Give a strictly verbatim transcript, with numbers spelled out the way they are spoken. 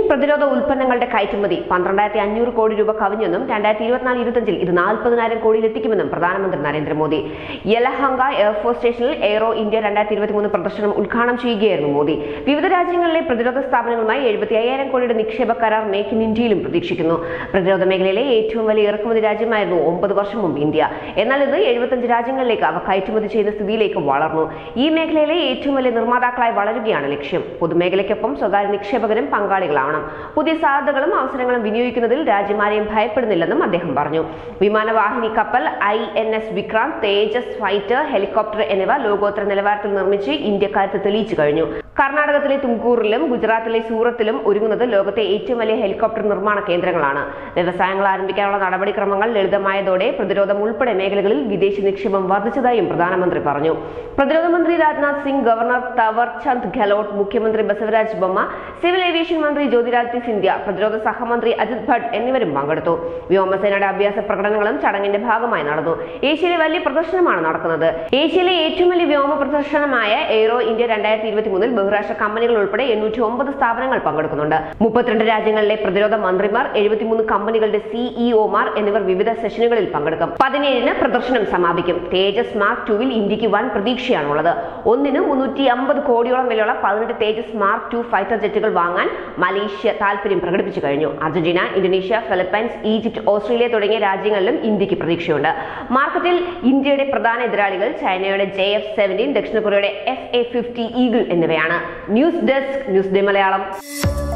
പ്രതിരോധ ഉൽപ്പന്നങ്ങളുടെ കയറ്റുമതി പന്ത്രണ്ടായിരത്തി അഞ്ഞൂറ് കോടി രൂപ കവിഞ്ഞെന്നും രണ്ടായിരത്തി ഇരുപത്തിനാല് ഇരുപത്തിയഞ്ചിൽ ഇത് നാൽപ്പതിനായിരം കോടിയിലെത്തിക്കുമെന്നും പ്രധാനമന്ത്രി നരേന്ദ്രമോദി. യലഹങ്ക എയർഫോഴ്സ് സ്റ്റേഷനിൽ എയ്റോ ഇന്ത്യ രണ്ടായിരത്തി ഇരുപത്തിമൂന്ന് പ്രദർശനം ഉദ്ഘാടനം ചെയ്യുകയായിരുന്നു മോദി. വിവിധ രാജ്യങ്ങളിലെ പ്രതിരോധ സ്ഥാപനങ്ങളുമായി എഴുപത്തി അയ്യായിരം കോടിയുടെ നിക്ഷേപ കരാർ മേക്ക് ഇൻ ഇന്ത്യയിലും പ്രതീക്ഷിക്കുന്നു. പ്രതിരോധ മേഖലയിലെ ഏറ്റവും വലിയ ഇറക്കുമതി രാജ്യമായിരുന്നു ഒമ്പത് വർഷം മുമ്പ് ഇന്ത്യ. എന്നാൽ ഇത് എഴുപത്തിയഞ്ച് രാജ്യങ്ങളിലേക്ക് അവ കയറ്റുമതി ചെയ്യുന്ന സ്ഥിതിയിലേക്ക് വളർന്നു. ഈ മേഖലയിലെ ഏറ്റവും വലിയ നിർമ്മാതാക്കളായി വളരുകയാണ് ലക്ഷ്യം. പൊതുമേഖലയ്ക്കൊപ്പം സ്വകാര്യ നിക്ഷേപകരും പങ്കാളികളാവണം. പുതിയ സാധ്യതകളും അവസരങ്ങളും വിനിയോഗിക്കുന്നതിൽ രാജ്യം ആരെയും ഭയപ്പെടുന്നില്ലെന്നും അദ്ദേഹം പറഞ്ഞു. വിമാനവാഹിനി കപ്പൽ I N S Vikrant, Tejas fighter helicopter എന്നിവ ലോകോത്തര നിലവാരത്തിൽ നിർമ്മിച്ച് ഇന്ത്യക്കാർക്ക് തെളിയിച്ചു കഴിഞ്ഞു. കർണാടകത്തിലെ തുംകൂറിലും ഗുജറാത്തിലെ സൂറത്തിലും ഒരുങ്ങുന്നത് ലോകത്തെ ഏറ്റവും വലിയ ഹെലികോപ്റ്റർ നിർമ്മാണ കേന്ദ്രങ്ങളാണ്. വ്യവസായങ്ങൾ ആരംഭിക്കാനുള്ള നടപടിക്രമങ്ങൾ ലളിതമായതോടെ പ്രതിരോധം ഉൾപ്പെടെ മേഖലകളിൽ വിദേശ നിക്ഷേപം വർദ്ധിച്ചതായും പ്രധാനമന്ത്രി പറഞ്ഞു. പ്രതിരോധ മന്ത്രി രാജ്നാഥ് സിംഗ്, ഗവർണർ തവർ ചന്ദ് ഗെഹ്ലോട്ട്, മുഖ്യമന്ത്രി ബസവരാജ് ബൊമ്മ, സിവിൽ ഏവിയേഷൻ മന്ത്രി ജ്യോതിരാദിത്യ സിന്ധ്യ, പ്രതിരോധ സഹമന്ത്രി അജിത് ഭട്ട് എന്നിവരും പങ്കെടുത്തു. വ്യോമസേനയുടെ അഭ്യാസ പ്രകടനങ്ങളും ചടങ്ങിന്റെ ഭാഗമായി നടന്നു. ഏഷ്യയിലെ വലിയ പ്രദർശനമാണ് നടക്കുന്നത്. ഏഷ്യയിലെ ഏറ്റവും വലിയ വ്യോമ പ്രദർശനമായ എയ്റോ ഇന്ത്യ രണ്ടായിരത്തി ഇരുപത്തി മൂന്നിൽ ബഹുരാഷ്ട്ര കമ്പനികൾ ഉൾപ്പെടെ എണ്ണൂറ്റി ഒമ്പത് സ്ഥാപനങ്ങൾ പങ്കെടുക്കുന്നുണ്ട്. മുപ്പത്തിരണ്ട് രാജ്യങ്ങളിലെ പ്രതിരോധ മന്ത്രിമാർ, എഴുപത്തിമൂന്ന് കമ്പനികളുടെ സിഇഒമാർ എന്നിവർ വിവിധ സെഷനുകളിൽ പങ്കെടുക്കും. പതിനേഴിന് പ്രദർശനം സമാപിക്കും. തേജസ് മാർക്ക് ടുവിൽ ഇന്ത്യക്ക് വൻ പ്രതീക്ഷയാണുള്ളത്. ഒന്നിന് മുന്നൂറ്റി അമ്പത് കോടിയോളം വിലയുള്ള പതിനെട്ട് തേജസ് മാർക്ക് ടു ഫൈറ്റർ ജെറ്റുകൾ വാങ്ങാൻ മലേഷ്യ താൽപര്യം പ്രകടിപ്പിച്ചു കഴിഞ്ഞു. Argentina, Indonesia, Philippines, Egypt, Australia തുടങ്ങിയ രാജ്യങ്ങളിലും ഇന്ത്യക്ക് പ്രതീക്ഷയുണ്ട്. മാർക്കറ്റിൽ ഇന്ത്യയുടെ പ്രധാന എതിരാളികൾ ചൈനയുടെ ജെ എഫ് സെവൻറ്റീൻ, ദക്ഷിണ കൊറിയയുടെ എഫ് എ ഫിഫ്റ്റി ഈഗിൾ എന്നിവയാണ്. News desk, news day Malayalam.